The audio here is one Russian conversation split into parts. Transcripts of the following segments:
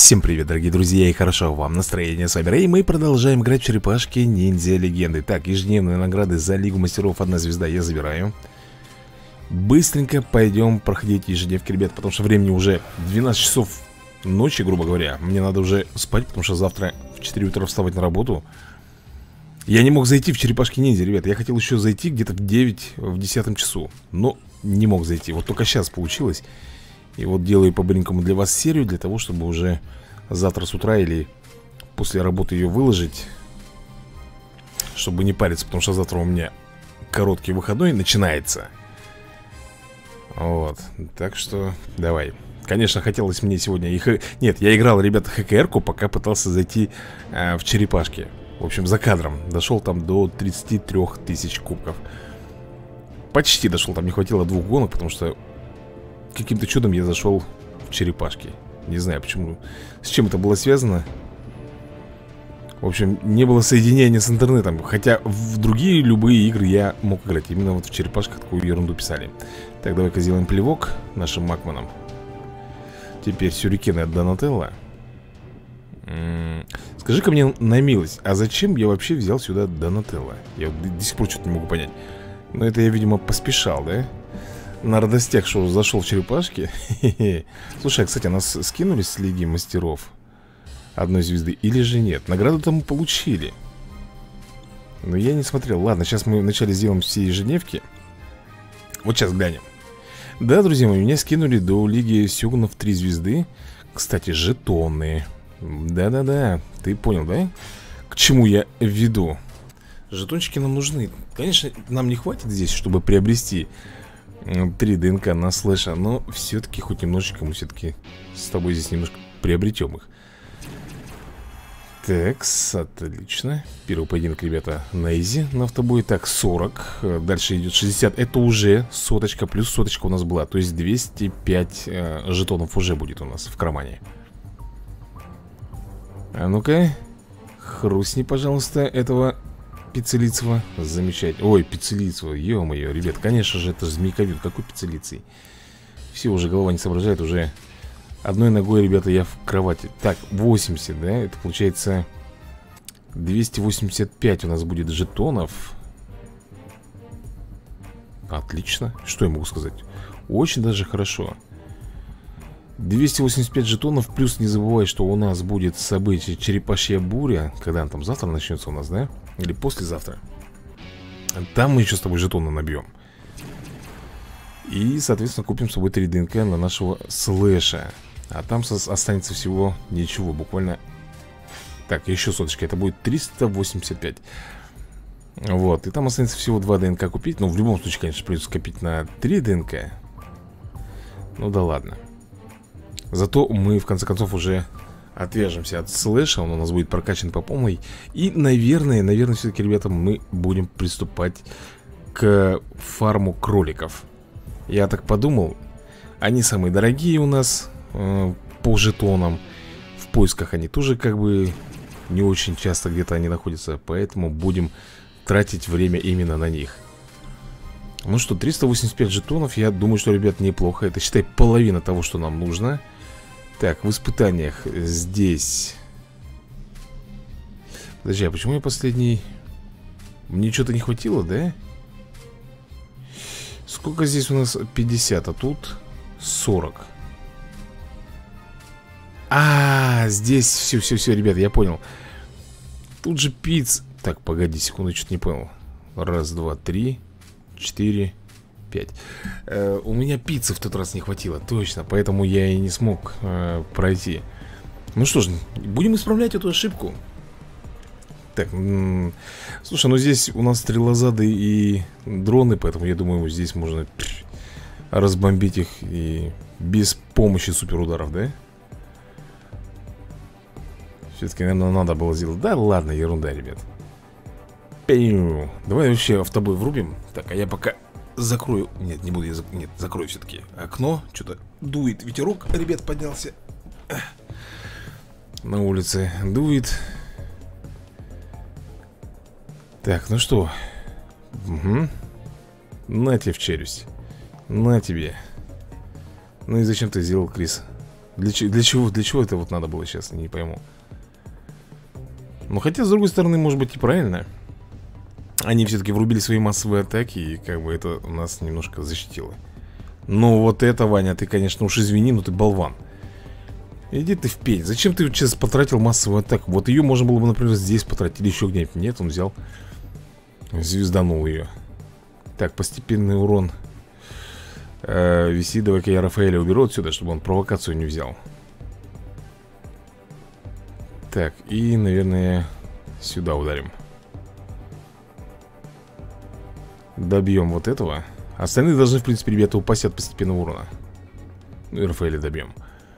Всем привет, дорогие друзья, и хорошо вам настроение. С вами Рэй, мы продолжаем играть в черепашки ниндзя легенды. Так, ежедневные награды за Лигу мастеров 1 звезда я забираю. Быстренько пойдем проходить ежедневки, ребят, потому что времени уже 12 часов ночи, грубо говоря. Мне надо уже спать, потому что завтра в 4 утра вставать на работу. Я не мог зайти в черепашки ниндзя, ребят. Я хотел еще зайти где-то в 9, в 10 часу, но не мог зайти. Вот только сейчас получилось. И вот делаю по-быренькому для вас серию, для того, чтобы уже завтра с утра или после работы ее выложить, чтобы не париться, потому что завтра у меня короткий выходной начинается. Вот, так что давай. Конечно, хотелось мне сегодня Нет, я играл, ребята, ХКР-ку, пока пытался зайти в черепашки. В общем, за кадром дошел там до 33 тысяч кубков. Почти дошел, там не хватило 2 гонок, потому что каким-то чудом я зашел в черепашки. Не знаю почему, с чем это было связано. В общем, не было соединения с интернетом. Хотя в другие любые игры я мог играть. Именно вот в черепашках такую ерунду писали. Так, давай-ка сделаем плевок нашим макманам. Теперь сюрикены от Донателло. Скажи-ка мне на милость, а зачем я вообще взял сюда Донателло? Я до сих пор что-то не могу понять. Но это я, видимо, поспешал, да? На радостях, что зашел в черепашки. Слушай, а, кстати, нас скинули с Лиги мастеров 1 звезды или же нет? Награду там мы получили. Но я не смотрел. Ладно, сейчас мы вначале сделаем все ежедневки. Вот сейчас глянем. Да, друзья мои, меня скинули до Лиги Сёгунов 3 звезды. Кстати, жетоны. Да-да-да, ты понял, да? К чему я веду? Жетончики нам нужны. Конечно, нам не хватит здесь, чтобы приобрести 3 ДНК на слэша, но все-таки хоть немножечко мы все-таки с тобой здесь немножко приобретем их. Так, отлично. Первый поединок, ребята, на изи на автобое. Так, 40, дальше идет 60. Это уже соточка, плюс соточка у нас была. То есть 205 жетонов уже будет у нас в кармане. А ну-ка, хрустни, пожалуйста, этого Пиццелицева. Замечательно. Ой, Пиццелицева, ё-моё, ребят, конечно же, это змейковид. Какой Пиццелицей? Все, уже голова не соображает. Уже одной ногой, ребята, я в кровати. Так, 80, да? Это получается 285 у нас будет жетонов. Отлично. Что я могу сказать? Очень даже хорошо. 285 жетонов. Плюс не забывай, что у нас будет событие Черепашья буря. Когда она там завтра начнется у нас, да? Или послезавтра. Там мы еще с тобой жетоны набьем. И, соответственно, купим с собой 3 ДНК на нашего слэша. А там останется всего ничего, буквально. Так, еще соточка, это будет 385. Вот, и там останется всего 2 ДНК купить. Но в любом случае, конечно, придется копить на 3 ДНК. Ну да ладно. Зато мы, в конце концов, уже отвяжемся от слэша. Он у нас будет прокачан по полной. И, наверное, все-таки, ребята, мы будем приступать к фарму кроликов. Я так подумал. Они самые дорогие у нас по жетонам. В поисках они тоже как бы не очень часто где-то они находятся. Поэтому будем тратить время именно на них. Ну что, 385 жетонов. Я думаю, что, ребят, неплохо. Это, считай, половина того, что нам нужно. Так, в испытаниях здесь. Подожди, а почему я последний? Мне что-то не хватило, да? Сколько здесь у нас? 50, а тут 40. Здесь все, ребята, я понял. Тут же пиц. Так, погоди секунду, что-то не понял. Раз, два, три, 4, 5. У меня пиццы в тот раз не хватило. Точно, поэтому я и не смог пройти. Ну что ж, будем исправлять эту ошибку. Так, слушай, ну здесь у нас стрелозады и дроны. Поэтому я думаю, здесь можно разбомбить их и без помощи суперударов, да? Все-таки, наверное, надо было сделать. Да ладно, ерунда, ребят. Давай вообще автобой врубим. Так, а я пока закрою. Нет, не буду я Нет, закрою все-таки окно. Что-то дует ветерок, ребят, поднялся. На улице дует. Так, ну что. Угу. На тебе в челюсть. На тебе. Ну и зачем ты сделал, Крис? Для чего это вот надо было сейчас, не пойму. Но хотя, с другой стороны, может быть и правильно. Они все-таки врубили свои массовые атаки, и как бы это нас немножко защитило. Но вот это, Ваня, ты, конечно, уж извини, но ты болван. Иди ты в пень. Зачем ты сейчас потратил массовую атаку? Вот ее можно было бы, например, здесь потратить или еще где-нибудь. Нет, он взял, звезданул ее. Так, постепенный урон. Виси, давай-ка я Рафаэля уберу отсюда, чтобы он провокацию не взял. Так, и, наверное, сюда ударим. Добьем вот этого. Остальные должны, в принципе, ребята, упасть от постепенного урона. Ну и Рафаэля добьем.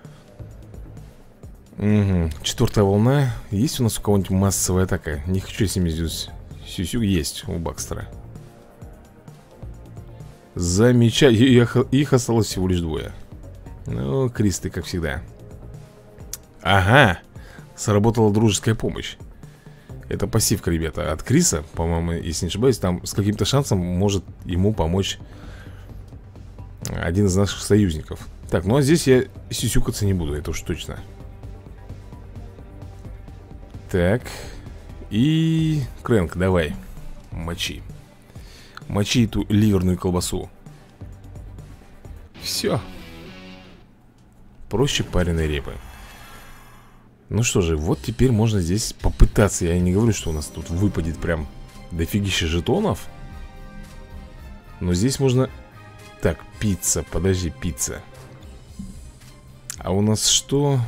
Угу. 4-я волна. Есть у нас у кого-нибудь массовая атака? Не хочу с ними здесь. Сюсю есть у Бакстера. Замечательно. Их осталось всего лишь 2. Ну, Кристы, как всегда. Ага. Сработала дружеская помощь. Это пассивка, ребята, от Криса, по-моему, если не ошибаюсь. Там с каким-то шансом может ему помочь один из наших союзников. Так, ну а здесь я сюсюкаться не буду, это уж точно. Так. И... Крэнк, давай. Мочи. Мочи эту ливерную колбасу. Все. Проще пареной репы. Ну что же, вот теперь можно здесь попытаться. Я не говорю, что у нас тут выпадет прям дофигища жетонов. Но здесь можно... Так, пицца, подожди, пицца. А у нас что?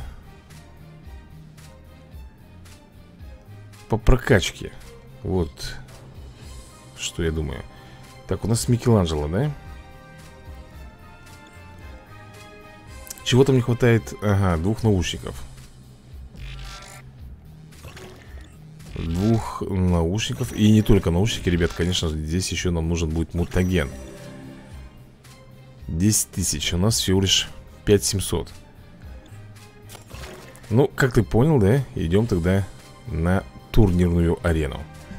По прокачке. Вот. Что я думаю. Так, у нас Микеланджело, да? Чего там не хватает? Ага, 2 наушников. 2 наушников. И не только наушники, ребят, конечно, здесь еще нам нужен будет мутаген. 10 тысяч. У нас всего лишь 5700. Ну, как ты понял, да? Идем тогда на турнирную арену.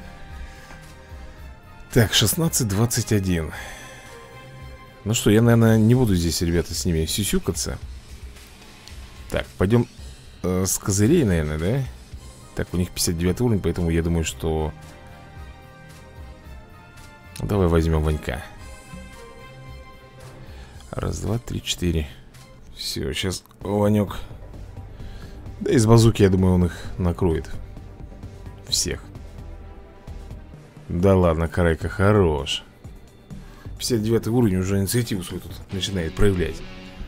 Так, 16-21. Ну что, я, наверное, не буду здесь, ребята, с ними сюсюкаться. Так, пойдем с козырей, наверное, да? Так, у них 59 уровень, поэтому я думаю, что... Давай возьмем Ванька. 1, 2, 3, 4. Все, сейчас Ванек. Да из базуки, я думаю, он их накроет. Всех. Да ладно, Карайка, хорош. 59 уровень, уже инициативу свою тут начинает проявлять.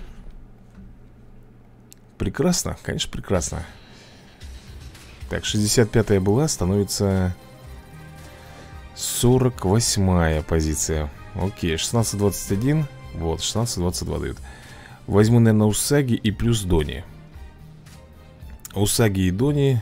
Прекрасно, конечно, прекрасно. Так, 65-я была, становится 48-я позиция. Окей, 16-21. Вот, 16-22 дают. Возьму, наверное, Усаги и плюс Дони. Усаги и Дони.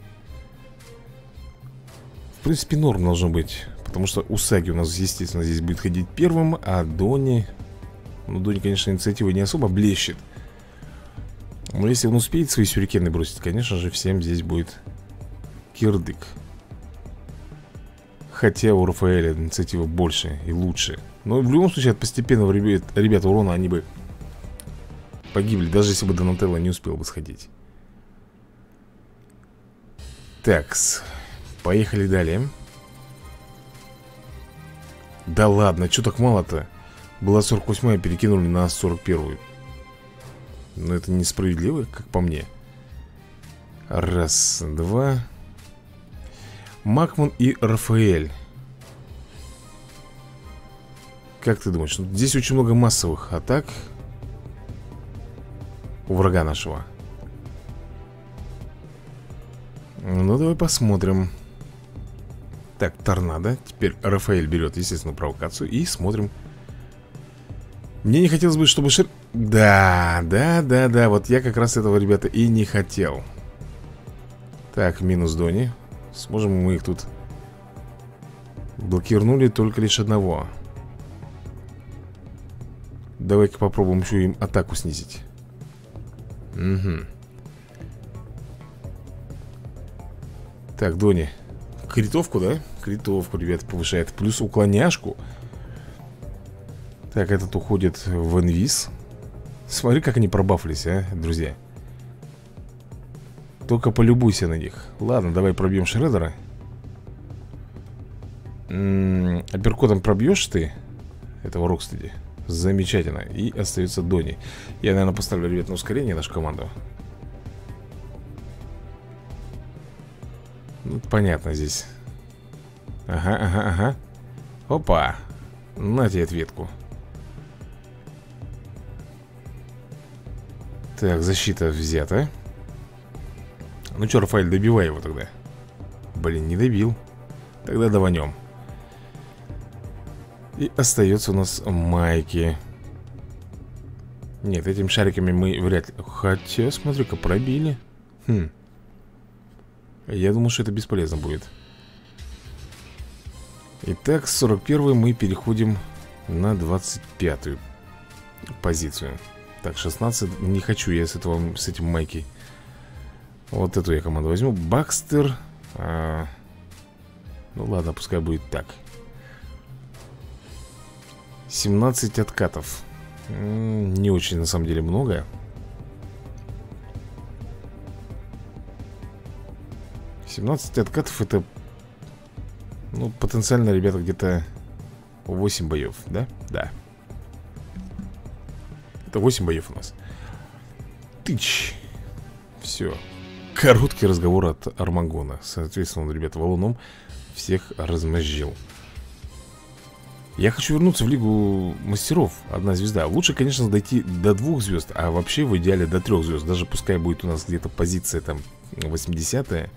В принципе, норм должно быть. Потому что Усаги у нас, естественно, здесь будет ходить первым. А Дони... Ну, Дони, конечно, инициатива не особо блещет. Но если он успеет свои сюрикены бросить, конечно же, всем здесь будет кирдык. Хотя у Рафаэля инициатива больше и лучше. Но в любом случае от постепенного, ребята, урона они бы погибли, даже если бы Донателло не успел бы сходить. Такс. Поехали далее. Да ладно, что так мало-то? Была 48-я, перекинули на 41-ю. Но это несправедливо, как по мне. 1, 2. Макман и Рафаэль. Как ты думаешь? Здесь очень много массовых атак у врага нашего. Ну, давай посмотрим. Так, торнадо. Теперь Рафаэль берет, естественно, провокацию. И смотрим. Мне не хотелось бы, чтобы Да, вот я как раз этого, ребята, и не хотел. Так, минус Дони. Сможем мы их тут блокирнули только лишь одного. Давай-ка попробуем еще им атаку снизить. Угу. Так, Дони. Критовку, да? Критовку, ребята, повышает. Плюс уклоняшку. Так, этот уходит в инвиз. Смотри, как они пробафлись, а, друзья. Только полюбуйся на них. Ладно, давай пробьем Шреддера. Апперкотом пробьешь ты этого Рокстеди? Замечательно. И остается Донни. Я, наверное, поставлю, ребят, на ускорение нашу команду. Ну, понятно здесь. Ага, ага, ага. Опа. На тебе ответку. Так, защита взята. Ну что, Рафаэль, добивай его тогда. Блин, не добил. Тогда даванем. И остается у нас Майки. Нет, этими шариками мы вряд ли... Хотя, смотри-ка, пробили. Я думал, что это бесполезно будет. Итак, с 41-й мы переходим на 25-ю позицию. Так, 16. Не хочу я с этим Майки. Вот эту я команду возьму. Бакстер. Ну ладно, пускай будет так. 17 откатов. Не очень, на самом деле, много. Откатов это... Ну, потенциально, ребята, где-то 8 боев, да? Да. Это 8 боев у нас. Тыч. Все. Короткий разговор от Армагона. Соответственно, он, ребята, валуном всех размозжил. Я хочу вернуться в Лигу Мастеров. 1 звезда. Лучше, конечно, дойти до 2 звезд. А вообще, в идеале, до 3 звезд. Даже пускай будет у нас где-то позиция там 80-я.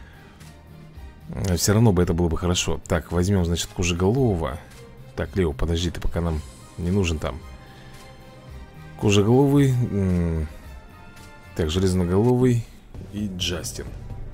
Все равно бы это было бы хорошо. Так, возьмем, значит, Кожеголового. Так, Лео, подожди, ты пока нам не нужен там. Кожеголовый. Так, Железноголовый и Джастин.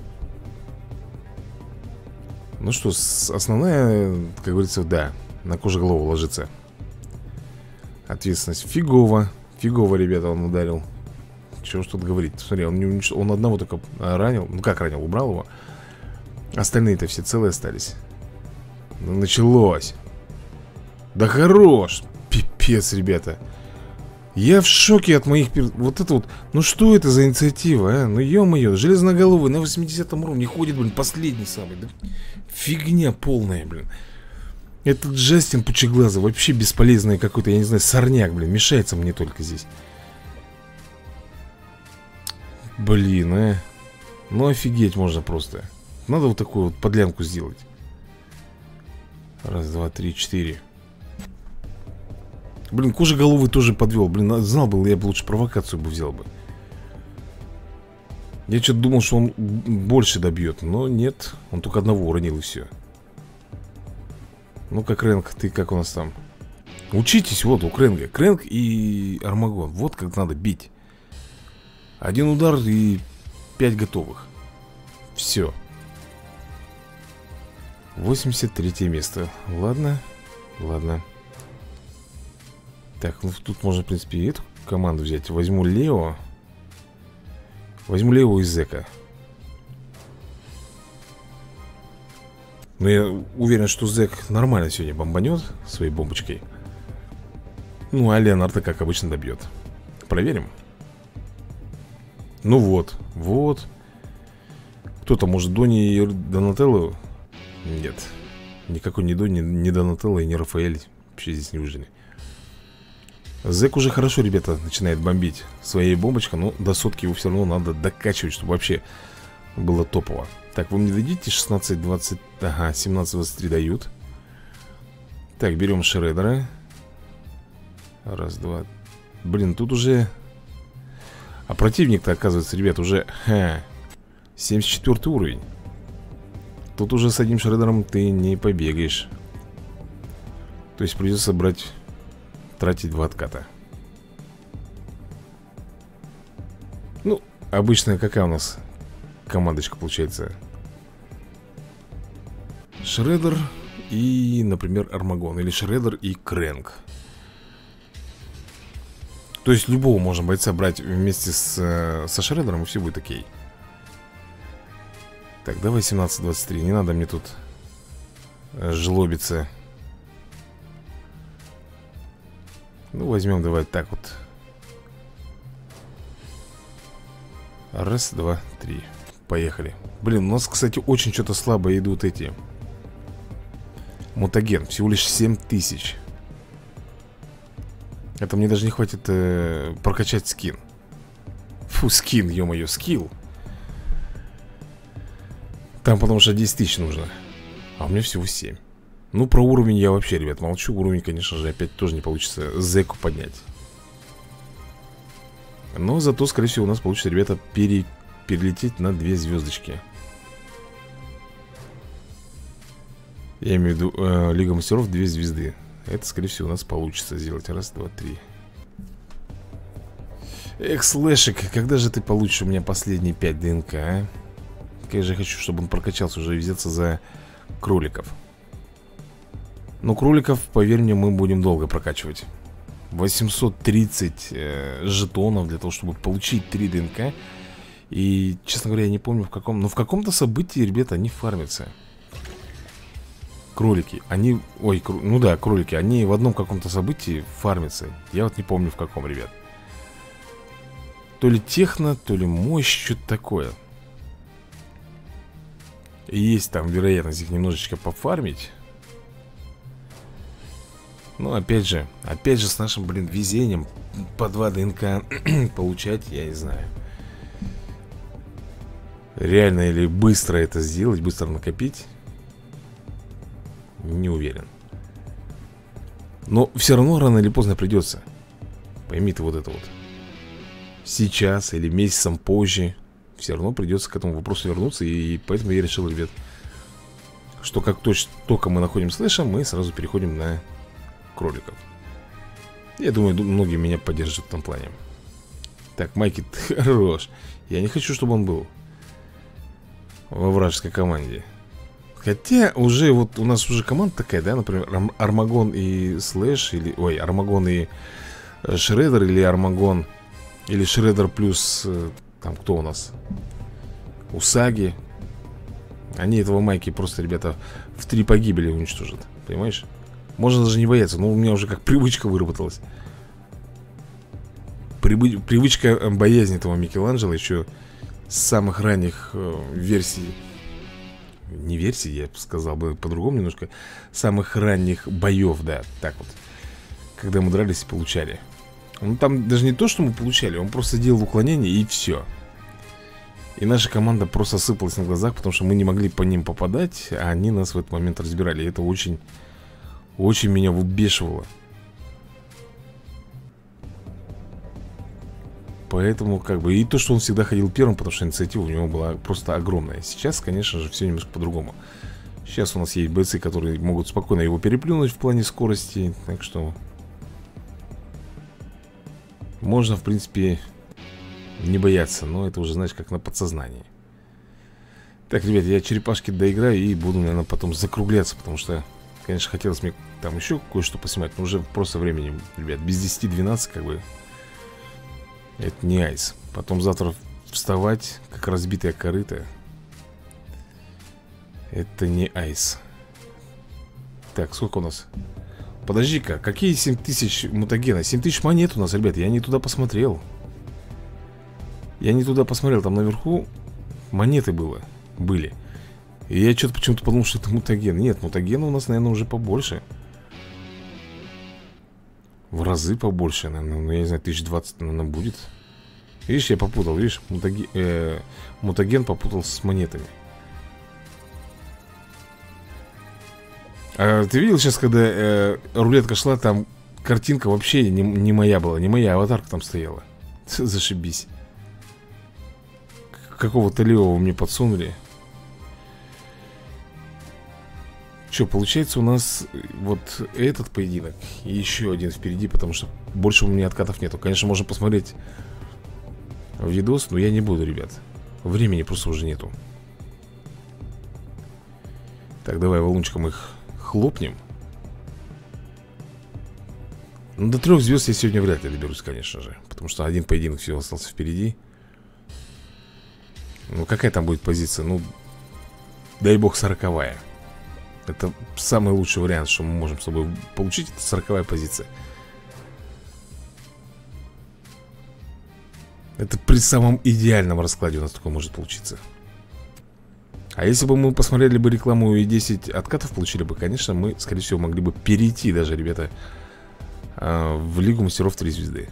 Ну что, основная, как говорится, да, на Кожеголового ложится. Ответственность фигово. Фигово, ребята, он ударил. Чего ж тут говорить? Смотри, он одного только ранил. Ну как ранил? Убрал его. Остальные-то все целые остались. Ну, началось. Да хорош. Пипец, ребята. Я в шоке от моих... Вот это вот... Ну что это за инициатива, а? Ну ё-моё. Железноголовый на 80 уровне ходит, блин, последний самый. Да? Фигня полная, блин. Этот Джастин пучеглазый вообще бесполезный какой-то, я не знаю, сорняк, блин. Мешается мне только здесь. Блин, а. Ну офигеть можно просто. Надо вот такую вот подлянку сделать. 1, 2, 3, 4. Блин, Кожеголовый тоже подвел. Блин, знал бы, я бы лучше провокацию бы взял бы. Я что-то думал, что он больше добьет. Но нет, он только одного уронил и все. Ну-ка, Крэнк, ты как у нас там? Учитесь, вот у Крэнга. Крэнк и Армагон. Вот как надо бить. 1 удар и 5 готовых. Все. 83 место. Ладно. Ладно. Так, ну тут можно, в принципе, и эту команду взять. Возьму Лео. Возьму Лео и Зека. Но я уверен, что Зек нормально сегодня бомбанет своей бомбочкой. Ну, а Леонардо, как обычно, добьет. Проверим. Ну вот, вот. Кто-то, может, Донни и Донателло? Нет. Никакой ни Донни, ни Донателло и ни Рафаэль вообще здесь не выжили. Зек уже хорошо, ребята, начинает бомбить своей бомбочкой. Но до сотки его все равно надо докачивать, чтобы вообще было топово. Так, вы мне дадите 16-20... Ага, 17-23 дают. Так, берем Шреддера. 1, 2. Блин, тут уже... А противник-то, оказывается, ребят, уже... 74 уровень. Тут уже с одним Шреддером ты не побегаешь. То есть придется брать... Тратить 2 отката. Ну, обычная какая у нас командочка получается? Шреддер и, например, Армагон. Или Шреддер и Крэнк. То есть любого можно бойца брать вместе со Шреддером, и все будет окей. Так, давай 17-23. Не надо мне тут жлобиться. Ну, возьмем, давай так вот. 1, 2, 3. Поехали. Блин, у нас, кстати, очень что-то слабо идут эти. Мутаген, всего лишь 7000. Это мне даже не хватит прокачать скин. Фу, скин, ё-моё, скилл. Там потому что 10 тысяч нужно. А у меня всего 7. Ну, про уровень я вообще, ребят, молчу. Уровень, конечно же, опять тоже не получится зэку поднять. Но зато, скорее всего, у нас получится, ребята, перелететь на 2 звездочки. Я имею в виду Лига Мастеров 2 звезды. Это, скорее всего, у нас получится сделать. Раз, два, три. Эх, Слэшик, когда же ты получишь у меня последние 5 ДНК, а? Как же я хочу, чтобы он прокачался, уже взяться за кроликов. Но кроликов, поверь мне, мы будем долго прокачивать. 830 жетонов для того, чтобы получить 3 ДНК. И, честно говоря, я не помню в каком. Но в каком-то событии, ребята, они фармятся. Кролики, они... Ой, ну да, кролики, они в одном каком-то событии фармятся. Я вот не помню в каком, ребят. То ли техно, то ли мощь, что-то такое. И есть там вероятность их немножечко пофармить. Но опять же с нашим, блин, везением по 2 ДНК получать, я не знаю. Реально или быстро это сделать, быстро накопить, не уверен. Но все равно рано или поздно придется. Пойми ты вот это вот. Сейчас или месяцем позже все равно придется к этому вопросу вернуться. И поэтому я решил, ребят, что как только мы находим слэша, мы сразу переходим на кроликов. Я думаю, многие меня поддержат в этом плане. Так, Майки, ты хорош. Я не хочу, чтобы он был во вражеской команде. Хотя уже вот у нас уже команда такая, да, например, Армагон и Слэш, или, ой, Армагон и Шреддер, или Армагон, или Шреддер плюс, там, кто у нас? Усаги. Они этого Майки просто, ребята, в 3 погибели уничтожат, понимаешь? Можно даже не бояться, но у меня уже как привычка выработалась. Привычка боязни этого Микеланджело еще с самых ранних версий. Не версий, я бы сказал бы по-другому немножко. Самых ранних боев, да, так вот. Когда мы дрались и получали. Ну там даже не то, что мы получали, он просто делал уклонение и все. И наша команда просто сыпалась на глазах, потому что мы не могли по ним попадать, а они нас в этот момент разбирали. И это очень меня выбешивало. Поэтому как бы и то, что он всегда ходил первым, потому что инициатива у него была просто огромная. Сейчас, конечно же, все немножко по-другому. Сейчас у нас есть бойцы, которые могут спокойно его переплюнуть в плане скорости. Так что можно, в принципе, не бояться. Но это уже, знаешь, как на подсознании. Так, ребят, я черепашки доиграю и буду, наверное, потом закругляться. Потому что, конечно, хотелось мне там еще кое-что поснимать. Но уже просто времени, ребят, без 10-12 как бы. Это не айс. Потом завтра вставать, как разбитая корыта. Это не айс. Так, сколько у нас? Подожди-ка, какие 7000 мутагена? 7000 монет у нас, ребят, я не туда посмотрел. Я не туда посмотрел, там наверху монеты были. И я что-то почему-то подумал, что это мутаген. Нет, мутагена у нас, наверное, уже побольше. В разы побольше, наверное, ну, я не знаю, 1020, наверное, будет. Видишь, я попутал, видишь, мутаген попутал с монетами. А ты видел сейчас, когда рулетка шла, там картинка вообще не моя была, не моя аватарка там стояла. Зашибись. Какого-то левого мне подсунули. Что, получается у нас вот этот поединок и еще один впереди, потому что больше у меня откатов нету. Конечно, можно посмотреть видос, но я не буду, ребят. Времени просто уже нету. Так, давай валунчиком их хлопнем. Ну, до 3 звезд я сегодня вряд ли доберусь, конечно же. Потому что один поединок всего остался впереди. Ну, какая там будет позиция? Ну, дай бог, 40-я. Это самый лучший вариант, что мы можем с тобой получить. Это 40-я позиция. Это при самом идеальном раскладе у нас такое может получиться. А если бы мы посмотрели бы рекламу и 10 откатов получили бы, конечно, мы, скорее всего, могли бы перейти даже, ребята, в Лигу Мастеров 3 звезды.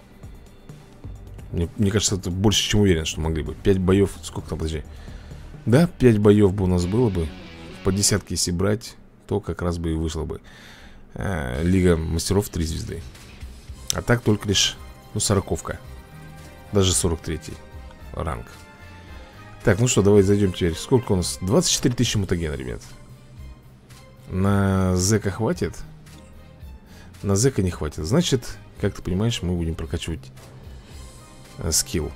Мне кажется, это больше, чем уверен, что могли бы. 5 боев, сколько там, подожди. Да, 5 боев бы у нас было бы. По десятке, если брать, то как раз бы и вышла бы Лига Мастеров 3 звезды. А так только лишь, ну, 40-ка. Даже 43-й ранг. Так, ну что, давай зайдем теперь. Сколько у нас? 24 тысячи мутагена, ребят. На зэка хватит? На зэка не хватит. Значит, как ты понимаешь, мы будем прокачивать скилл.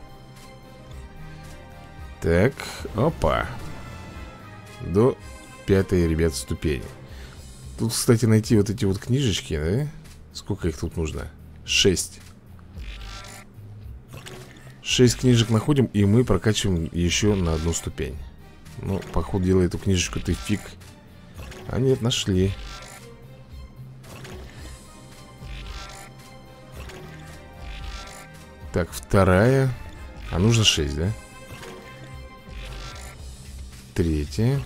Так, опа. До 5-й, ребят, ступени. Тут, кстати, найти вот эти вот книжечки, да? Сколько их тут нужно? 6. 6 книжек находим, и мы прокачиваем еще на 1 ступень. Ну, походу дела, эту книжечку ты фиг. А нет, нашли. Так, 2. А нужно 6, да? 3.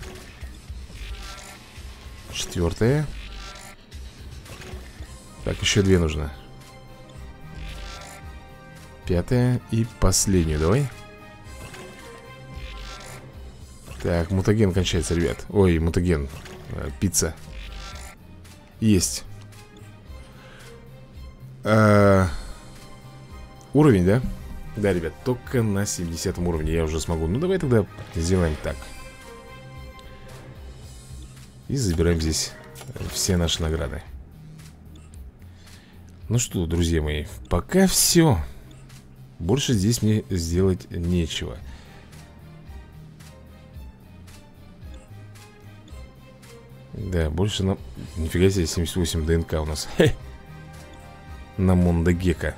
4. Так, еще 2 нужно. 5 и последнюю давай. Так, мутаген кончается, ребят. Ой, мутаген, пицца. Есть. Уровень, да? Да, ребят, только на 70 уровне я уже смогу. Ну, давай тогда сделаем так. И забираем здесь все наши награды. Ну что, друзья мои, пока все. Больше здесь мне сделать нечего. Да, больше нам... Нифига себе, 78 ДНК у нас. На Мондагека.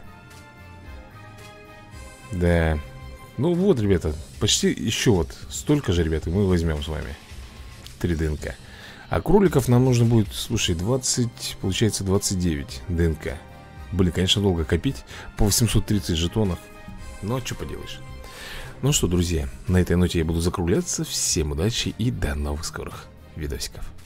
Да. Ну вот, ребята, почти еще вот столько же, ребята, мы возьмем с вами 3 ДНК. А кроликов нам нужно будет, слушай, 20, получается 29 ДНК. Блин, конечно, долго копить. По 830 жетонов. Ну, а что поделаешь. Ну что, друзья, на этой ноте я буду закругляться. Всем удачи и до новых скорых видосиков.